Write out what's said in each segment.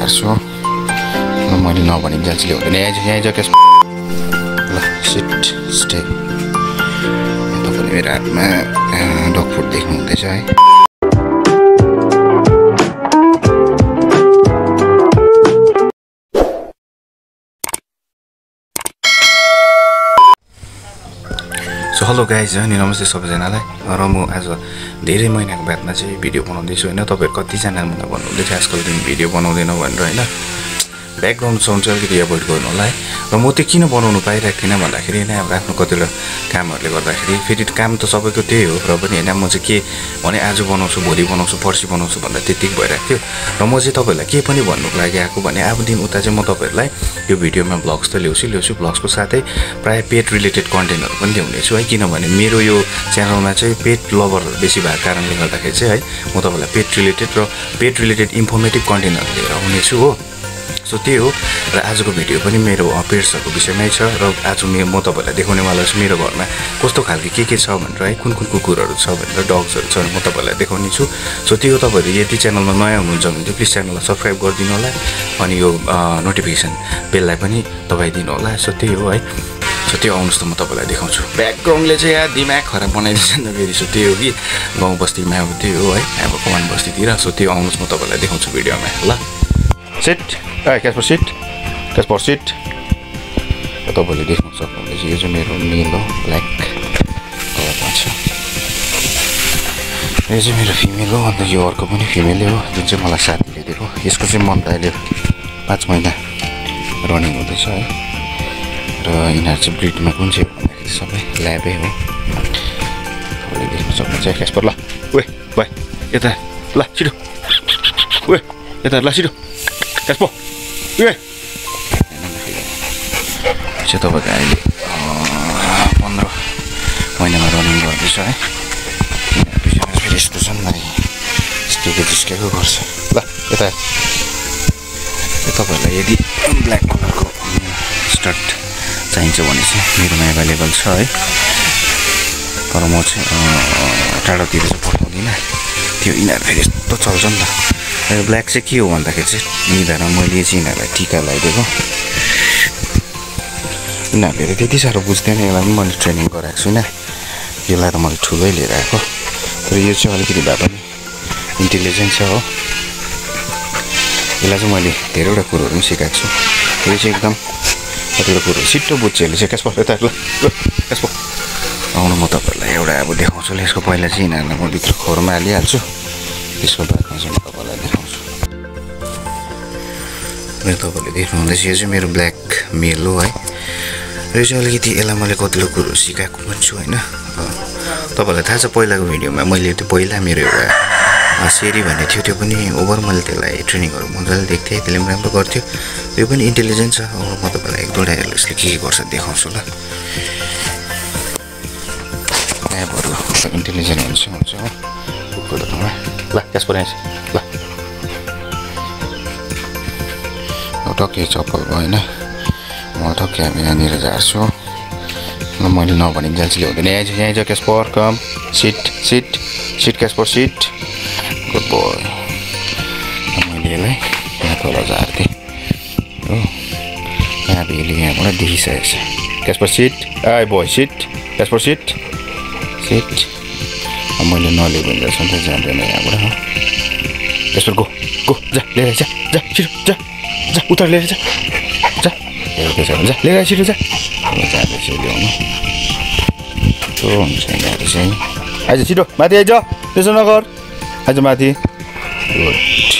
झार्छु मैले नभनेको जाँचले हुँदैन यहाँ जकेस ल सिट स्टे तपाईले मेरो हातमा डग फुड देख्नु हुँदैछ है सो हेलो गाइज अनि नमस्ते सबैजनालाई र म आज धेरै महिनाको बादमा चाहिँ भिडियो बनाउँदैछु हैन तपाईहरु कतिजना मलाई भन्नुहुँदै थियो आजकल दिन भिडियो बनाउँदैनौ भनेर हैन ब्याकग्राउन्ड साउन्ड चाहिँ अलिकति एभोइड गर्नु होला है र म त्यो किन बनाउनु पाइरहेको थिइनँ भन्दाखेरि हैन अब आफ्नो कतिवटा कामहरूले गर्दाखेरि फेरि काम त सबैको त्यही हो र पनि हैन म चाहिँ के भने आज बनाउँछु भोलि बनाउँछु पर्सि बनाउँछु भन्दा त्यतिकै भइरहेको थियो र म चाहिँ तपाईहरुलाई के पनि भन्नुको लागि आएको भने अब दिन उता चाहिँ म तपाईहरुलाई यो भिडियोमा ब्लग्स त ल्याउँछु ब्लग्सको साथै प्राय पेट रिलेटेड कन्टेन्टहरु पनि ल्याउनेछु है किनभने मेरो यो च्यानलमा चाहिँ पेट लभर बेसी भएको कारणले गर्दाखेरि चाहिँ है म तपाईहरुलाई पेट रिलेटेड इन्फर्मेटिभ कन्टेन्टहरु लिएर आउनेछु हो सो त्यही हो र आजको भिडियो पनि मेरो पेट्सहरुको विषयमै छ र आज म तपाईहरुलाई देखाउनेवाला छु मेरो घरमा कस्तो खालको के छ भनेर है कुन कुकुरहरु छ भनेर डग्सहरु छ म तपाईहरुलाई देखाउने छु सो त्यो तपाईहरु यदि च्यानलमा नयाँ हुनुहुन्छ भने चाहिँ प्लिज च्यानललाई सब्स्क्राइब गरिदिनु होला अनि यो नोटिफिकेसन बेललाई पनि दबाइदिनु होला सो त्यही हो है सो त्यो आउनुस् त म तपाईलाई देखाउँछु ब्याकग्राउन्डले चाहिँ यहाँ दिमाग खराब बनाइदिन्छ नि त फेरि सो त्यही हो कि गाउँ बस्तीमा अब त्यही हो है अब कमान बस्तीतिर सो त्यो आउनुस् म तपाईलाई देखाउँछु भिडियोमा ल सिट क्यास्पर सिट तपाईले देख्न सक्नुहुन्छ यो चाहिँ मेरो मेल हो ब्ल्याक कलरमा छ यो चाहिँ मेरो फिमेल हो अन्त यो अर्को पनि फिमेलै हो जुन चाहिँ मलाई साथीले दिएको यसको चाहिँ मन्थ अहिले 5 महिना रनिङ हुँदैछ है र यिनीहरू चाहिँ ब्रिडमा कुन चाहिँ भन्दाखेरि सबै ल्याबै हो तपाईले देख्न सक्नुहुन्छ क्यास्पर ल ओए भाइ यता ल छिटो ओए यता ल छिटो क्यास्पर ए चाहिँ तपाईको अहिले 15 महिनामा रनिङ गर्दैछ है फेरि यस्तो छ नि जिस्केको गर्छ ल यता तपाईँहरूलाई यदि ब्ल्याक कलरको स्टड चाहिन्छ भने चाहिँ मेरोमा एभाइलेबल छ है तर म चाहिँ टाढोतिर चाहिँ पठाउँदिनँ त्यो यिनीहरू फेरि यस्तो चल्छ नि त ब्ल्याक चाहिँ के हो भन्दाखेरि चाहिँ यिनीहरू मैले चाहिँ यिनीहरूलाई टिका लगाइदिएको यिनीहरूले त्यति साह्रो बुझ्दैन यसलाई पनि मैले ट्रेनिङ गराएको छुइनँ यसलाई त मैले ठुलै लिएर आएको तर यो चाहिँ अलिकति भए पनि इन्टेलिजेन्ट छ हो यसलाई चाहिँ मैले धेरैवटा कुरोहरू पनि सिकाएको छु यो चाहिँ एकदम कतिवटा कुरो छिट्टो बुझ्छ यसले चाहिँ क्यास्पर यता ल क्यास्पर आउनु म तपाईँहरूलाई एउटा अब देखाउँछु यसको पहिला चाहिँ यिनीहरूलाई म भित्र खोरमा हालिहाल्छु त्यसको बादमा चाहिँ म तपाईँलाई देखाउँछु मेरो तपाईँले देख्नुहुँदैछ यो चाहिँ मेरो ब्ल्याक मेल हो है यो चाहिँ अलिकति यसलाई मैले कतिवटा कुरो सिकाएको पनि छु होइन तपाईँलाई थाहा छ पहिलाको भिडियोमा मैले त्यो पहिला मेरो एउटा सेरी भन्ने थियो त्यो पनि ओभर मैले त्यसलाई ट्रेनिङहरू मजाले देख्थेँ त्यसले पनि राम्रो गर्थ्यो त्यो पनि इन्टेलिजेन्ट छ अब म तपाईँलाई एक दुईवटा यसले के गर्छ देखाउँछु ल एपहरू इन्टेलिजेन्ट हुन्छ हो कुकुरहरूमा ल क्यास्पर आएछ ल टक्कै चप्पल भयो होइन म टक्कै अब यहाँनिर झार्छु ल मैले नभनेको जाँचले हुँदैन यहाँ छ Casper come sit Casper sit good boy मैले यसलाई यहाँ तल झार्थेँ हो यहाँ अब यसले यहाँबाट देखिसकेको छ क्यास्पर सिट आइ बोय सिट क्यास्पर सिट मैले नलियो भने जस्तो त जाँदैन यहाँबाट हो क्यास्पर गो जा लिएर जा छिटो जा उता लिएर जा हेर्दैछ भने जा लिएर छिटो जा जाँदैछ ल्याउनु त्यो हुन्छ यिनीहरू चाहिँ आइज छिटो माथि आइज त्यसो नगर आइज माथि गुड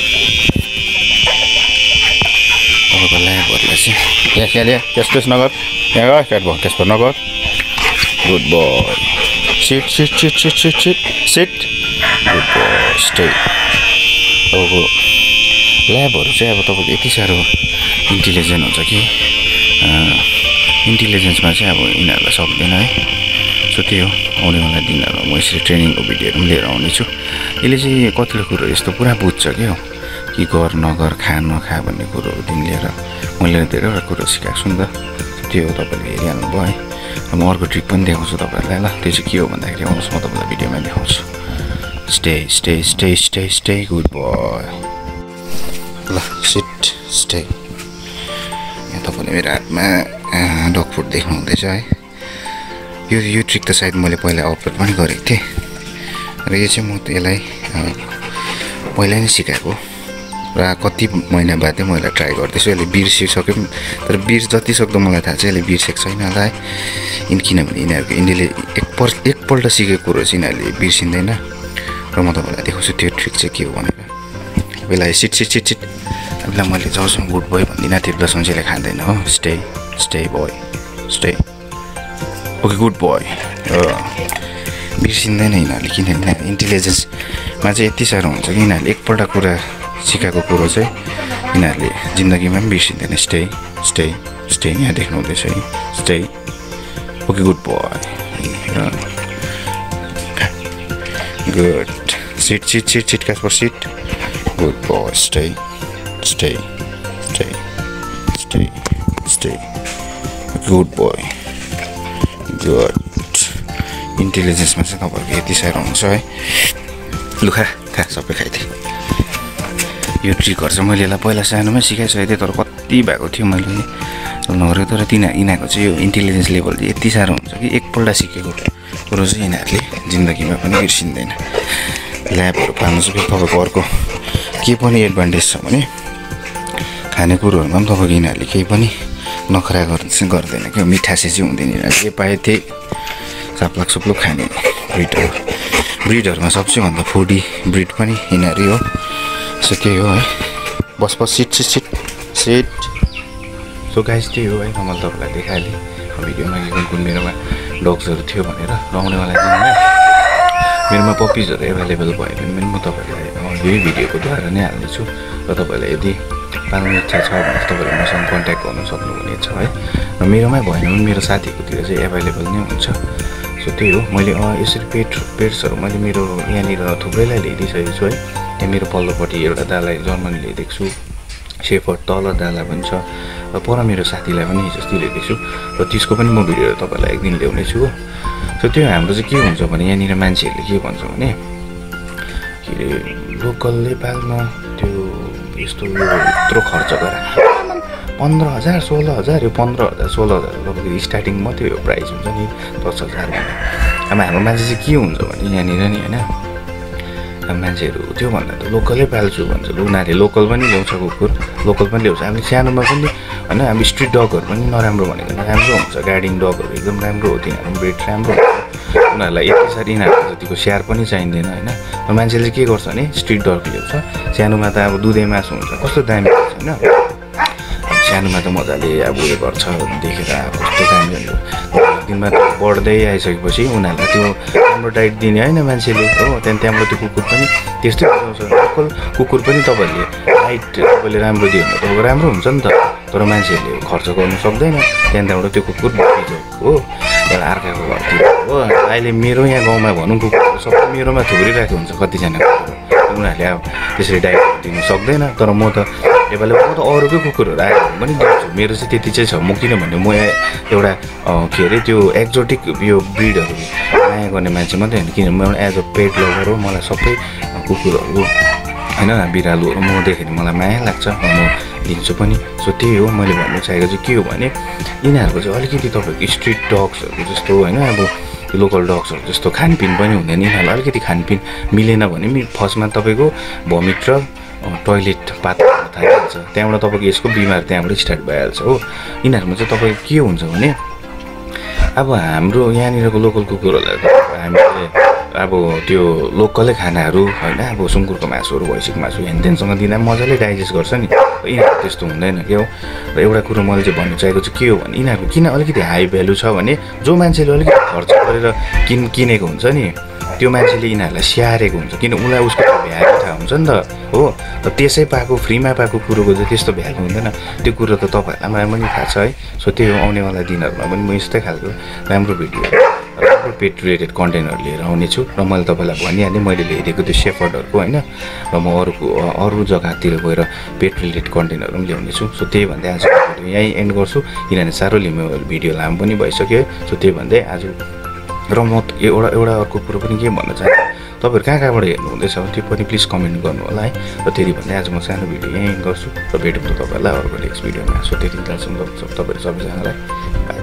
तपाईँको ल्याबहरूलाई चाहिँ यहाँ ल्या त्यस नगर यहाँ गर क्याट भयो त्यसपर नगर good boy sit good boy stay तपाईँको ल्याबहरू चाहिँ अब तपाईँको यति साह्रो इन्टेलिजेन्ट हुन्छ कि इन्टेलिजेन्समा चाहिँ अब यिनीहरूलाई सक्दैन है सो त्यही हो आउनेवाला दिनहरूमा म यसरी ट्रेनिङको भिडियोहरू पनि लिएर आउनेछु यसले चाहिँ कतिवटा कुरो यस्तो पुरा बुझ्छ क्या हो कि गर नगर खा नखा भन्ने कुरोहरूदेखि लिएर मैले धेरैवटा कुरो सिकाएको छु नि त त्यो हो तपाईँले हेरिहाल्नु भयो है म अर्को ट्रिक पनि देखाउँछु तपाईँहरूलाई ल त्यो चाहिँ के हो भन्दाखेरि आउनुहोस् म तपाईँलाई भिडियोमा देखाउँछु स्टे गुड बोय ल सिट स्टे यहाँ तपाईँले मेरो हातमा डग फुड देख्नुहुँदैछ है यो ट्रिक त सायद मैले पहिला अपलोड पनि गरेको थिएँ र यो चाहिँ म यसलाई पहिला नै सिकाएको र कति महिना बादै म यसलाई ट्राई गर्दैछु यसले बिर्सिसक्यो तर जति सक्दो मलाई थाहा छ यसले बिर्सेको छैन होला है किनभने यिनीहरूको यिनीहरूले एकपल्ट सिकेको कुरो चाहिँ यिनीहरूले बिर्सिँदैन र म तपाईँलाई देखाउँछु त्यो ट्रिक चाहिँ के हो भनेर बेला सिट बेला मैले जबसम्म गुड बोय भन्दिनँ त्यतिसम्म चाहिँ खाँदैन हो stay boy stay okay good boy बिर्सिँदैन यिनीहरूले किनभने इन्टेलिजेन्समा चाहिँ यति साह्रो हुन्छ कि यिनीहरूले एकपल्ट कुरा सिकाएको कुरो चाहिँ यिनीहरूले जिन्दगीमा पनि बिर्सिँदैन स्टे यहाँ देख्नुहुँदैछ है stay okay good boy good sit Casper sit good boy stay good boy good इन्टेलिजेन्समा चाहिँ तपाईँहरूको यति साह्रो हुन्छ है लु खा सबै खाइदिएँ यो ट्रिकहरू चाहिँ मैले यसलाई पहिला सानोमै सिकाइसकेको थिएँ तर कति भएको थियो मैले नगरेको तर यिनीहरूको चाहिँ यो इन्टेलिजेन्स लेभल चाहिँ यति साह्रो हुन्छ कि एकपल्ट सिकेको कुरो चाहिँ यिनीहरूले जिन्दगीमा पनि बिर्सिँदैन ल्याबहरू पाल्नु चाहिँ तपाईँको अर्को के पनि एडभान्टेज छ भने खानेकुरोहरूमा पनि तपाईँको यिनीहरूले केही पनि नखरा गर्दैन क्या मिठासे चाहिँ हुँदैन यिनीहरू जे पाए त्यही साप्लाक सुप्लुक खाने ब्रिडहरूमा सबैभन्दा फुडी ब्रिड पनि यिनीहरू हो सो त्यही हो है बस सिट सो गाइस त्यही हो है मैले तपाईँलाई देखाइहालेँ भिडियोमा कुन मेरोमा डग्सहरू थियो भनेर आउनेवाला दिनमा मेरोमा पप्पिजहरू एभाइलेबल भयो भने पनि म तपाईँलाई यही भिडियोको द्वारा नै हाल्नेछु र तपाईँलाई यदि पाल्ने इच्छा छ भने तपाईँले मसँग कन्ट्याक्ट गर्नु सक्नुहुनेछ है र मेरोमै भएन भने मेरो साथीकोतिर चाहिँ एभाइलेबल नै हुन्छ सो त्यही हो मैले यसरी पेट्सहरू मैले मेरो यहाँनिर थुप्रैलाई ल्याइदिइसकेको छु है यहाँ मेरो पल्लोपट्टि एउटा दालाई जर्मनी ल्याइदिएको छु सेफर्ड तल दाला पनि छ र पर मेरो साथीलाई पनि हिजो ल्याइदिएको छु र त्यसको पनि म भिडियो तपाईँलाई एक दिन ल्याउने छु हो सो त्यो हाम्रो चाहिँ के हुन्छ भने यहाँनिर मान्छेहरूले के भन्छ भने के अरे लोकल नेपालमा त्यो यस्तो यत्रो खर्च गरेर 15,000 16,000 यो 15,000 16,000 तपाईँको स्टार्टिङ मात्रै यो प्राइस हुन्छ नि 10,000 भने अब हाम्रो मान्छे चाहिँ के हुन्छ भने यहाँनिर नि होइन अब मान्छेहरू त्योभन्दा त लोकलै पाल्छु भन्छ उनीहरूले लोकल पनि ल्याउँछ कुकुर लोकल पनि ल्याउँछ हामी सानोमा पनि होइन हामी स्ट्रिट डगहरू पनि नराम्रो भनेको राम्रो हुन्छ गार्डिङ डगहरू एकदम राम्रो हो तिनीहरू ब्रिड राम्रो हुन्छ उनीहरूलाई यति साह्रो यिनीहरूको जतिको स्याहार पनि चाहिँदैन होइन र मान्छेले के गर्छ भने स्ट्रिट डग ल्याउँछ सानोमा त अब दुधे मासु हुन्छ कस्तो दामी हुन्छ होइन सानोमा त मजाले अब उयो गर्छ देखेर अब कस्तो दामी हुन्छ दिनमा त बढ्दै आइसकेपछि उनीहरूलाई त्यो राम्रो डाइट दिने होइन मान्छेले हो त्यहाँबाट त्यो कुकुर पनि त्यस्तै बुझाउँछ लोकल कुकुर पनि तपाईँहरूले डाइट तपाईँले राम्रो दियो भने तपाईँको राम्रो हुन्छ नि त तर मान्छेहरूले खर्च गर्नु सक्दैन त्यहाँबाट त्यो कुकुर बिग्रिन्छ हो एउटा अर्काको घरतिर हो अहिले मेरो यहाँ गाउँमा भनौँ कुकुर सबै मेरोमा थुप्रिरहेको हुन्छ कतिजना उनीहरूले अब त्यसरी डाइट दिनु सक्दैन तर म त एभाइलेबल म त अरूकै कुकुरहरू आयो भने पनि दिन्छु मेरो चाहिँ त्यति चाहिँ छ म किनभने म एउटा के अरे त्यो एक्जोटिक यो ब्रिडहरू माया गर्ने मान्छे मात्रै होइन किनभने म एज अ पेट लभर हो मलाई सबै कुकुरहरू होइन बिरालोहरू म देखेँ मलाई माया लाग्छ म दिन्छु पनि सो त्यही हो मैले भन्नु चाहेको चाहिँ के हो भने यिनीहरूको चाहिँ अलिकति तपाईँको स्ट्रिट डग्सहरू जस्तो होइन अब लोकल डग्सहरू जस्तो खानपिन पनि हुँदैन यिनीहरूलाई अलिकति खानपिन मिलेन भने पनि फर्स्टमा तपाईँको भमिट र टोइलेट पात्र थालिहाल्छ त्यहाँबाट तपाईँको यसको बिमार त्यहाँबाट स्टार्ट भइहाल्छ हो यिनीहरूमा चाहिँ तपाईँको के हुन्छ भने अब हाम्रो यहाँनिरको लोकल कुकुरहरूलाई हामीले अब त्यो लोकलै खानाहरू होइन अब सुँगुरको मासुहरू भैँसीको मासु हेनतेनसँग दिँदा मजाले डाइजेस्ट गर्छ नि यिनीहरू त्यस्तो हुँदैन के हो र एउटा कुरो मैले चाहिँ भन्नु चाहेको चाहिँ के हो भने यिनीहरूको किन अलिकति हाई भ्यालु छ भने जो मान्छेले अलिकति खर्च गरेर किनेको हुन्छ नि त्यो मान्छेले यिनीहरूलाई स्याहारेको हुन्छ किन उसलाई उसको भ्यालु थाहा हुन्छ नि त हो र त्यसै पाएको फ्रीमा पाएको कुरोको चाहिँ त्यस्तो भ्यालु हुँदैन त्यो कुरो त तपाईँहरूलाई पनि थाहा छ है सो त्यही हो आउनेवाला दिनहरूमा पनि म यस्तै खालको राम्रो भिडियो राम्रो पेट रिलेटेड कन्टेन्टहरू लिएर आउनेछु र मैले तपाईँलाई भनिहालेँ मैले ल्याइदिएको त्यो सेफर्डहरूको होइन र म अरू जग्गातिर गएर पेट रिलेटेड कन्टेन्टहरू पनि ल्याउनेछु सो त्यही भन्दै आज भिडियो यहीँ एन्ड गर्छु किनभने साह्रो भिडियो लामो पनि भइसक्यो सो त्यही भन्दै आज र म एउटा अर्को कुरो पनि के भन्न चाहन्छु, तपाईँहरू कहाँबाट हेर्नुहुँदैछ त्यो पनि प्लिज कमेन्ट गर्नु होला है। र त्यति भन्दै आज म सानो भिडियो यहीँ गर्छु र भेटौँ त तपाईँहरूलाई अर्को नेक्स्ट भिडियोमा। सो त्यति बेलासम्म तपाईँहरू सबैजनालाई